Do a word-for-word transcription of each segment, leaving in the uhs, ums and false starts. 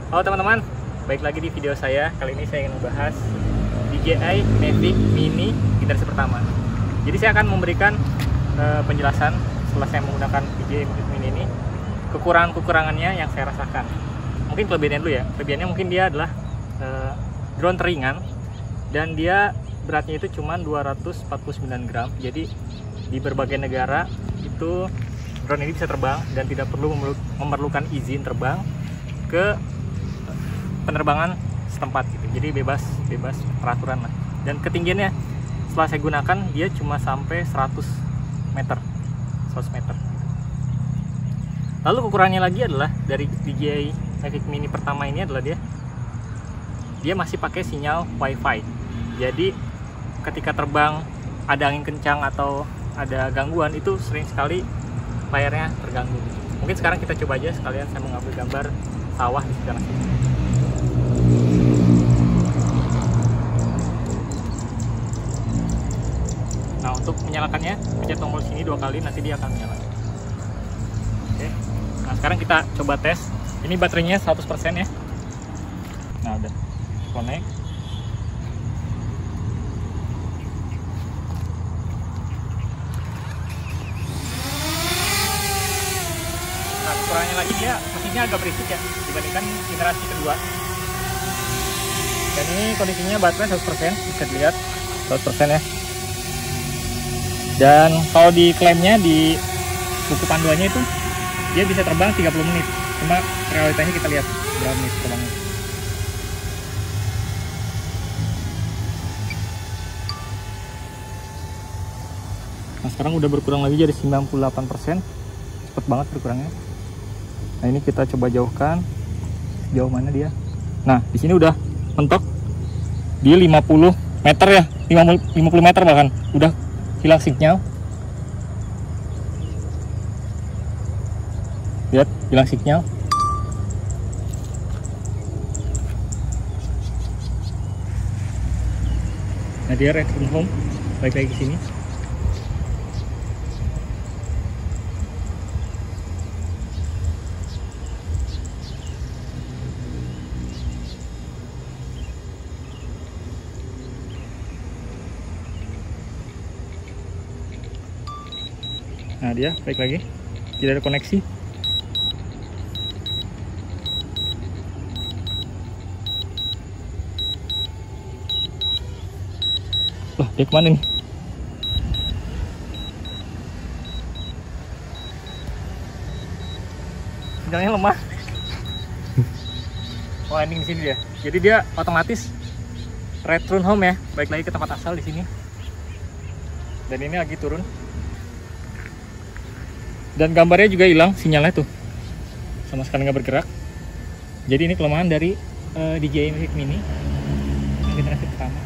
Halo teman-teman, baik lagi di video saya. Kali ini saya ingin membahas D J I Mavic Mini generasi pertama. Jadi saya akan memberikan uh, penjelasan setelah saya menggunakan D J I Mavic Mini ini, kekurangan-kekurangannya yang saya rasakan. Mungkin kelebihannya dulu ya. Kelebihannya mungkin dia adalah uh, drone teringan dan dia beratnya itu cuma dua ratus empat puluh sembilan gram. Jadi di berbagai negara itu drone ini bisa terbang dan tidak perlu memerlukan izin terbang ke penerbangan setempat gitu. Jadi bebas bebas peraturan lah. Dan ketinggiannya setelah saya gunakan dia cuma sampai seratus meter. Lalu kekurangannya lagi adalah dari D J I Mavic Mini pertama ini adalah dia dia masih pakai sinyal Wi-Fi. Jadi ketika terbang ada angin kencang atau ada gangguan itu sering sekali layarnya terganggu. Mungkin sekarang kita coba aja sekalian saya mengambil gambar sawah di sekitar sini. Nah, untuk menyalakannya pencet tombol sini dua kali, nanti dia akan menyala. Oke. Nah, sekarang kita coba tes. Ini baterainya seratus persen ya. Nah, udah connect. Nah, kekurangannya lagi dia mesinnya agak berisik ya dibandingkan generasi kedua. Dan ini kondisinya baterai seratus persen, bisa dilihat seratus persen ya. Dan kalau di klaimnya di buku panduannya itu dia bisa terbang tiga puluh menit. Cuma realitanya kita lihat berapa menit terbangnya. Nah, sekarang udah berkurang lagi jadi sembilan puluh delapan persen. Cepet banget berkurangnya. Nah, ini kita coba jauhkan. Jauh mana dia? Nah, di sini udah mentok. Dia lima puluh meter ya. lima puluh meter bahkan. Udah hilang sinyal. Lihat, hilang sinyal. Nah, dia return home. Balik lagi ke sini. Nah, dia baik lagi, tidak ada koneksi. Loh, dia kemana nih? Sinyalnya lemah. Oh, ending di sini dia. Jadi dia otomatis return home ya, balik lagi ke tempat asal di sini. Dan ini lagi turun. Dan gambarnya juga hilang sinyalnya tuh, sama sekali nggak bergerak. Jadi ini kelemahan dari uh, D J I Mavic Mini yang generasi pertama.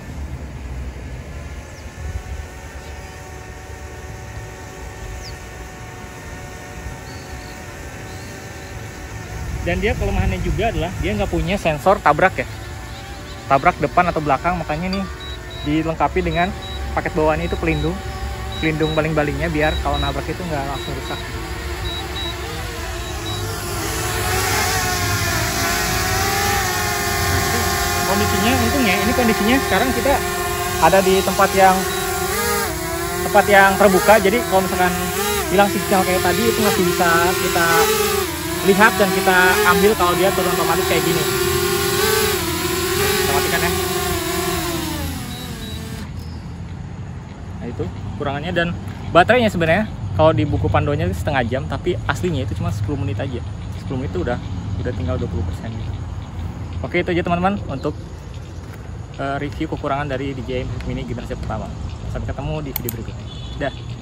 Dan dia kelemahannya juga adalah dia nggak punya sensor tabrak ya, tabrak depan atau belakang. Makanya nih dilengkapi dengan paket bawaannya itu pelindung. pelindung baling-balingnya biar kalau nabrak itu nggak langsung rusak. Kondisinya untungnya ini kondisinya sekarang kita ada di tempat yang tempat yang terbuka, jadi kalau misalkan hilang sinyal kayak tadi itu masih bisa kita lihat dan kita ambil kalau dia turun otomatis kayak gini. Kita matikan ya. Nah, itu kurangannya. Dan baterainya sebenarnya kalau di buku panduannya setengah jam, tapi aslinya itu cuma sepuluh menit aja. sepuluh menit itu udah udah tinggal dua puluh persen gitu. Oke, itu aja teman-teman untuk uh, review kekurangan dari D J I Mavic Mini generasi pertama. Sampai ketemu di video berikutnya. Dah.